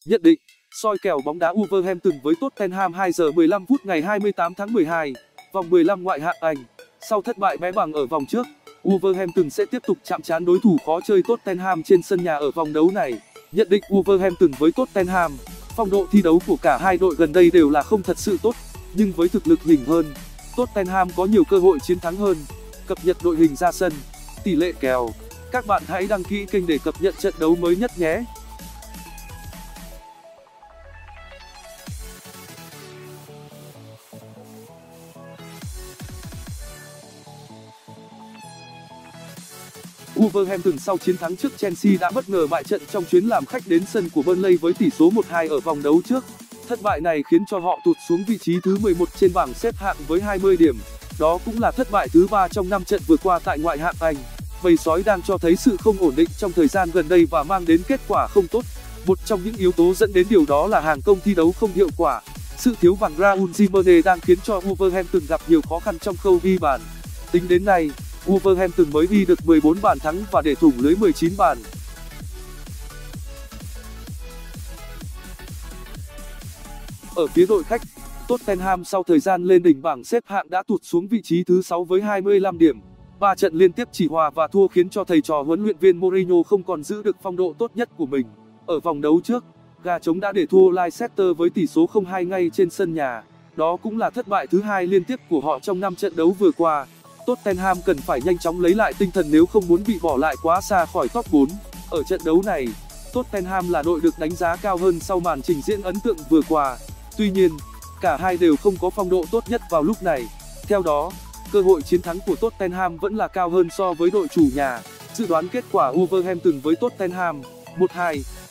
Nhận định, soi kèo bóng đá Wolverhampton với Tottenham 2 giờ 15 phút ngày 28 tháng 12, vòng 15 ngoại hạng Anh. Sau thất bại bé bàng ở vòng trước, Wolverhampton sẽ tiếp tục chạm trán đối thủ khó chơi Tottenham trên sân nhà ở vòng đấu này. Nhận định Wolverhampton với Tottenham, phong độ thi đấu của cả hai đội gần đây đều là không thật sự tốt, nhưng với thực lực nhỉnh hơn, Tottenham có nhiều cơ hội chiến thắng hơn. Cập nhật đội hình ra sân, tỷ lệ kèo. Các bạn hãy đăng ký kênh để cập nhật trận đấu mới nhất nhé. Wolverhampton sau chiến thắng trước Chelsea đã bất ngờ bại trận trong chuyến làm khách đến sân của Burnley với tỷ số 1-2 ở vòng đấu trước. Thất bại này khiến cho họ tụt xuống vị trí thứ 11 trên bảng xếp hạng với 20 điểm. Đó cũng là thất bại thứ 3 trong 5 trận vừa qua tại ngoại hạng Anh. Bầy sói đang cho thấy sự không ổn định trong thời gian gần đây và mang đến kết quả không tốt. Một trong những yếu tố dẫn đến điều đó là hàng công thi đấu không hiệu quả. Sự thiếu vắng Raúl Jimenez đang khiến cho Wolverhampton gặp nhiều khó khăn trong khâu ghi bàn. Tính đến nay, Wolverhampton mới ghi được 14 bàn thắng và để thủng lưới 19 bàn. Ở phía đội khách, Tottenham sau thời gian lên đỉnh bảng xếp hạng đã tụt xuống vị trí thứ 6 với 25 điểm. 3 trận liên tiếp chỉ hòa và thua khiến cho thầy trò huấn luyện viên Mourinho không còn giữ được phong độ tốt nhất của mình. Ở vòng đấu trước, gà trống đã để thua Leicester với tỷ số 0-2 ngay trên sân nhà. Đó cũng là thất bại thứ 2 liên tiếp của họ trong 5 trận đấu vừa qua. Tottenham cần phải nhanh chóng lấy lại tinh thần nếu không muốn bị bỏ lại quá xa khỏi top 4. Ở trận đấu này, Tottenham là đội được đánh giá cao hơn sau màn trình diễn ấn tượng vừa qua. Tuy nhiên, cả hai đều không có phong độ tốt nhất vào lúc này. Theo đó, cơ hội chiến thắng của Tottenham vẫn là cao hơn so với đội chủ nhà. Dự đoán kết quả Wolverhampton với Tottenham 1-2.